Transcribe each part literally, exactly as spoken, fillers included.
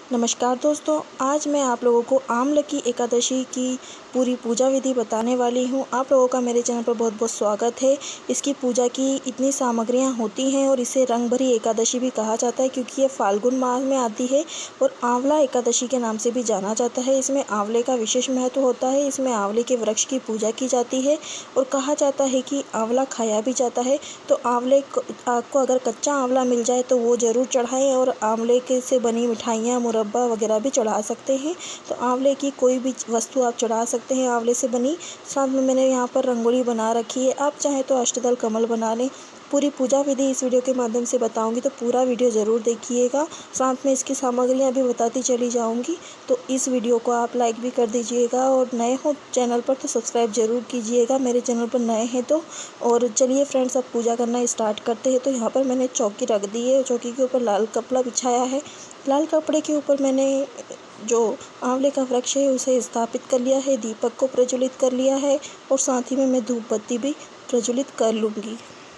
नमस्कार दोस्तों, आज मैं आप लोगों को आम्ल की एकादशी की पूरी पूजा विधि बताने वाली हूँ। आप लोगों का मेरे चैनल पर बहुत बहुत स्वागत है। इसकी पूजा की इतनी सामग्रियाँ होती हैं और इसे रंग भरी एकादशी भी कहा जाता है क्योंकि ये फाल्गुन माह में आती है और आंवला एकादशी के नाम से भी जाना जाता है। इसमें आंवले का विशेष महत्व होता है। इसमें आंवले के वृक्ष की पूजा की जाती है और कहा जाता है कि आंवला खाया भी जाता है। तो आंवले को अगर कच्चा आंवला मिल जाए तो वो ज़रूर चढ़ाएँ और आंवले के से बनी मिठाइयाँ मुरब्बा वगैरह भी चढ़ा सकते हैं। तो आंवले की कोई भी वस्तु आप चढ़ा सकते हैं आंवले से बनी। साथ में मैंने यहाँ पर रंगोली बना रखी है। आप चाहें तो अष्टदल कमल बना लें। पूरी पूजा विधि इस वीडियो के माध्यम से बताऊंगी, तो पूरा वीडियो ज़रूर देखिएगा। साथ में इसकी सामग्रियाँ भी बताती चली जाऊंगी। तो इस वीडियो को आप लाइक भी कर दीजिएगा और नए हो चैनल पर तो सब्सक्राइब ज़रूर कीजिएगा मेरे चैनल पर नए हैं तो। और चलिए फ्रेंड्स, अब पूजा करना स्टार्ट करते हैं। तो यहाँ पर मैंने चौकी रख दी है। चौकी के ऊपर लाल कपड़ा बिछाया है। लाल कपड़े के ऊपर मैंने जो आंवले का वृक्ष है उसे स्थापित कर लिया है, दीपक को प्रज्वलित कर लिया है और साथ ही में मैं धूप बत्ती भी प्रज्वलित कर लूँगी।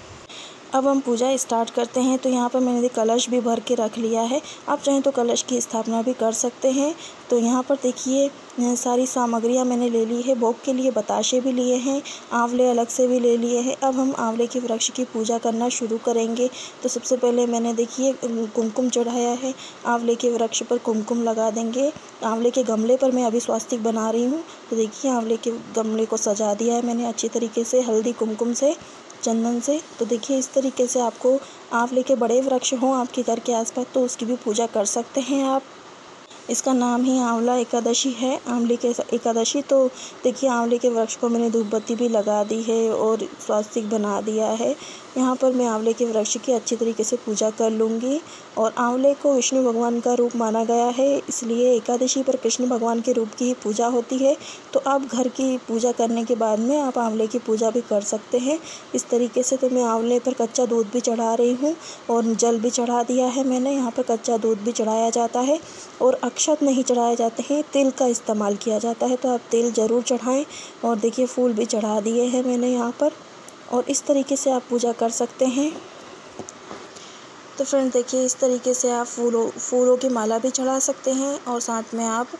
अब हम पूजा स्टार्ट करते हैं। तो यहाँ पर मैंने कलश भी भर के रख लिया है। आप चाहें तो कलश की स्थापना भी कर सकते हैं। तो यहाँ पर देखिए सारी सामग्रियाँ मैंने ले ली है। भोग के लिए बताशे भी लिए हैं, आंवले अलग से भी ले लिए हैं। अब हम आंवले के वृक्ष की पूजा करना शुरू करेंगे। तो सबसे पहले मैंने देखिए कुमकुम चढ़ाया है। आंवले के वृक्ष पर कुमकुम लगा देंगे। आंवले के गमले पर मैं अभी स्वास्तिक बना रही हूँ। तो देखिए आंवले के गमले को सजा दिया है मैंने अच्छी तरीके से हल्दी कुमकुम से, चंदन से। तो देखिए इस तरीके से आपको आंवले के बड़े वृक्ष हों आपके घर के आसपास तो उसकी भी पूजा कर सकते हैं आप। इसका नाम ही आंवला एकादशी है, आंवले के एकादशी। तो देखिए आंवले के वृक्ष को मैंने धूप बत्ती भी लगा दी है और स्वास्तिक बना दिया है। यहाँ पर मैं आंवले के वृक्ष की अच्छी तरीके से पूजा कर लूँगी। और आंवले को विष्णु भगवान का रूप माना गया है, इसलिए एकादशी पर कृष्ण भगवान के रूप की पूजा होती है। तो आप घर की पूजा करने के बाद में आप आंवले की पूजा भी कर सकते हैं इस तरीके से। तो मैं आंवले पर कच्चा दूध भी चढ़ा रही हूँ और जल भी चढ़ा दिया है मैंने। यहाँ पर कच्चा दूध भी चढ़ाया जाता है और अक्षत नहीं चढ़ाए जाते हैं, तिल का इस्तेमाल किया जाता है। तो आप तिल ज़रूर चढ़ाएं। और देखिए फूल भी चढ़ा दिए हैं मैंने यहाँ पर। और इस तरीके से आप पूजा कर सकते हैं। तो फ्रेंड देखिए इस तरीके से आप फूलों फूलों की माला भी चढ़ा सकते हैं और साथ में आप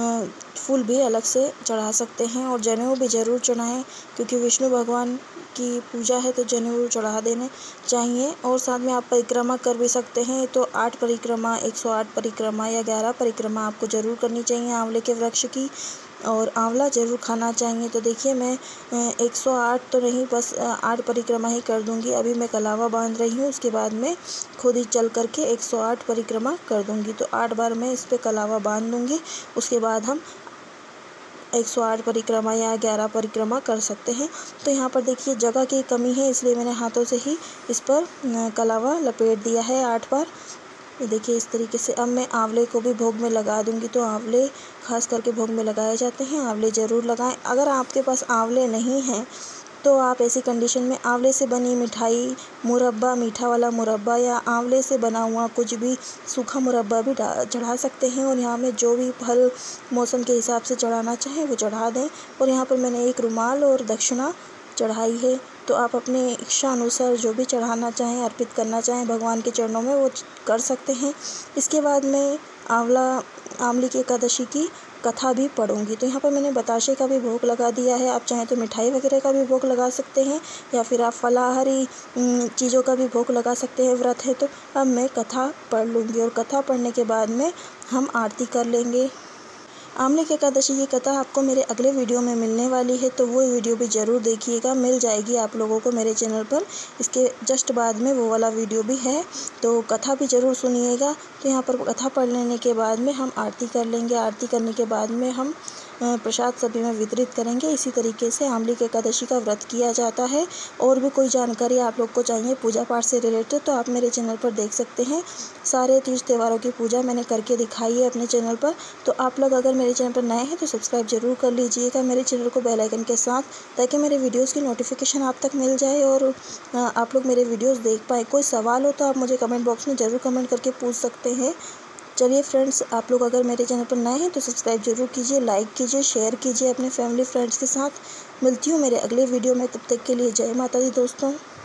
फूल भी अलग से चढ़ा सकते हैं। और जनेऊ भी ज़रूर चढ़ाएं क्योंकि विष्णु भगवान की पूजा है तो जनेऊ चढ़ा देने चाहिए। और साथ में आप परिक्रमा कर भी सकते हैं। तो आठ परिक्रमा, एक सौ आठ परिक्रमा या ग्यारह परिक्रमा आपको ज़रूर करनी चाहिए आंवले के वृक्ष की। और आंवला ज़रूर खाना चाहिए। तो देखिए मैं एक सौ आठ तो नहीं, बस आठ परिक्रमा ही कर दूंगी। अभी मैं कलावा बांध रही हूँ, उसके बाद मैं खुद ही चल करके एक सौ आठ परिक्रमा कर दूंगी। तो आठ बार मैं इस पर कलावा बांध दूंगी, उसके बाद हम एक सौ आठ परिक्रमा या ग्यारह परिक्रमा कर सकते हैं। तो यहाँ पर देखिए जगह की कमी है, इसलिए मैंने हाथों से ही इस पर कलावा लपेट दिया है आठ बार। देखिए इस तरीके से अब मैं आंवले को भी भोग में लगा दूंगी। तो आंवले खास करके भोग में लगाए जाते हैं, आंवले ज़रूर लगाएं। अगर आपके पास आंवले नहीं हैं तो आप ऐसी कंडीशन में आंवले से बनी मिठाई, मुरब्बा, मीठा वाला मुरब्बा या आंवले से बना हुआ कुछ भी सूखा मुरब्बा भी चढ़ा सकते हैं। और यहाँ में जो भी फल मौसम के हिसाब से चढ़ाना चाहें वो चढ़ा दें। और यहाँ पर मैंने एक रुमाल और दक्षिणा चढ़ाई है। तो आप अपने इच्छा अनुसार जो भी चढ़ाना चाहें, अर्पित करना चाहें भगवान के चरणों में, वो कर सकते हैं। इसके बाद मैं आंवला आंवले की एकादशी की कथा भी पढ़ूंगी। तो यहाँ पर मैंने बताशे का भी भोग लगा दिया है। आप चाहें तो मिठाई वगैरह का भी भोग लगा सकते हैं या फिर आप फलाहारी चीज़ों का भी भोग लगा सकते हैं, व्रत है तो। अब मैं कथा पढ़ लूँगी और कथा पढ़ने के बाद में हम आरती कर लेंगे। आंवले की एकादशी की कथा आपको मेरे अगले वीडियो में मिलने वाली है, तो वो वीडियो भी ज़रूर देखिएगा। मिल जाएगी आप लोगों को मेरे चैनल पर, इसके जस्ट बाद में वो वाला वीडियो भी है। तो कथा भी ज़रूर सुनिएगा। तो यहाँ पर कथा पढ़ लेने के बाद में हम आरती कर लेंगे। आरती करने के बाद में हम प्रसाद सभी में वितरित करेंगे। इसी तरीके से आंवले की एकादशी का व्रत किया जाता है। और भी कोई जानकारी आप लोग को चाहिए पूजा पाठ से रिलेटेड तो आप मेरे चैनल पर देख सकते हैं। सारे तीज त्योहारों की पूजा मैंने करके दिखाई है अपने चैनल पर। तो आप लोग अगर मेरे चैनल पर नए हैं तो सब्सक्राइब जरूर कर लीजिएगा मेरे चैनल को बेल आइकन के साथ, ताकि मेरे वीडियोज़ की नोटिफिकेशन आप तक मिल जाए और आप लोग मेरे वीडियोज़ देख पाएँ। कोई सवाल हो तो आप मुझे कमेंट बॉक्स में ज़रूर कमेंट करके पूछ सकते हैं। चलिए फ्रेंड्स, आप लोग अगर मेरे चैनल पर नए हैं तो सब्सक्राइब जरूर कीजिए, लाइक कीजिए, शेयर कीजिए अपने फैमिली फ्रेंड्स के साथ। मिलती हूँ मेरे अगले वीडियो में, तब तक के लिए जय माता दी दोस्तों।